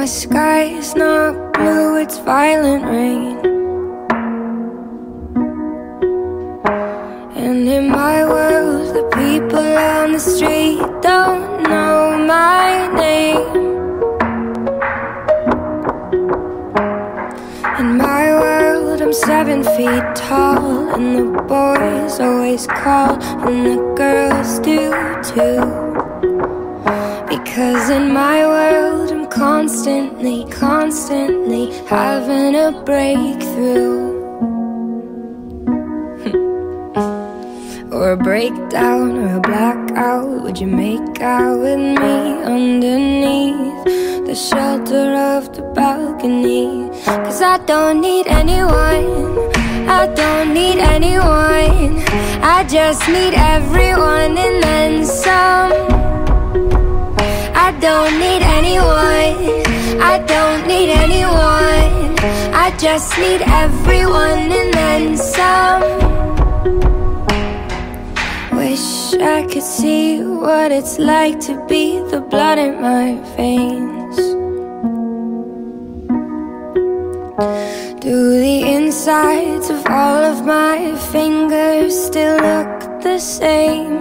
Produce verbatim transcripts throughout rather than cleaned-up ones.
sky is not blue, it's violent rain. And in my world, the people on the street don't know my name. In my world, I'm seven feet tall, and the boys always call, and the girls do too. Because in my world, I'm constantly, constantly having a breakthrough. Or a breakdown or a blackout. Would you make out with me underneath the shelter of the balcony? Cause I don't need anyone, I don't need anyone. I just need everyone and then some. I don't need anyone, I don't need anyone. I just need everyone and then some. Wish I could see what it's like to be the blood in my veins. Do the insides of all of my fingers still look the same?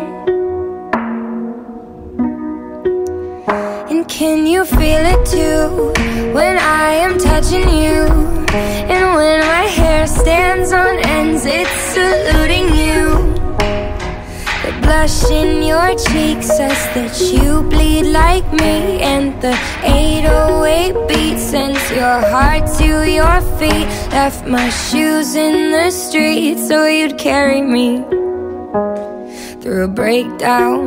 And can you feel it too when I am touching you? And when my hair stands on ends, it's saluting you. The blush in your cheek says that you bleed like me, and the eight oh eight beat sends your heart to your feet. Left my shoes in the street so you'd carry me through a breakdown.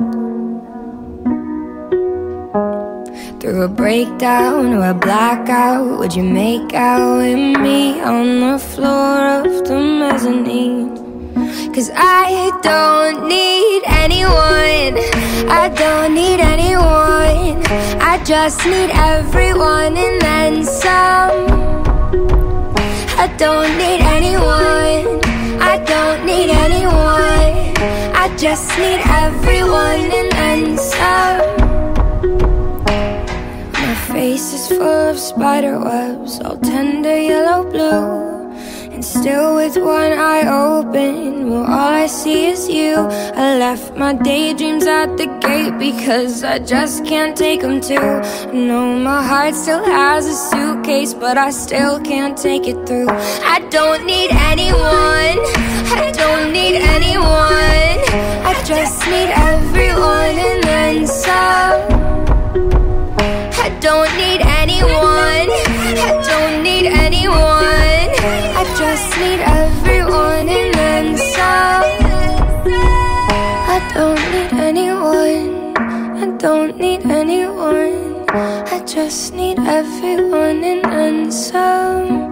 Through a breakdown or a blackout. Would you make out with me on the floor of the mezzanine? Cause I don't need anyone, I don't need anyone. I just need everyone and then some. I don't need anyone, I don't need anyone. I just need everyone and then some. My face is full of spider webs, all tender yellow blue. And still with one eye open, well, all I see is you. I left my daydreams at the gate because I just can't take them too. I know my heart still has a suitcase, but I still can't take it through. I don't need anyone, I don't need anyone. I just need everyone and then some. I don't need anyone, I don't need anyone. I just need everyone and then some. I don't need anyone, I don't need anyone. I just need everyone and then some.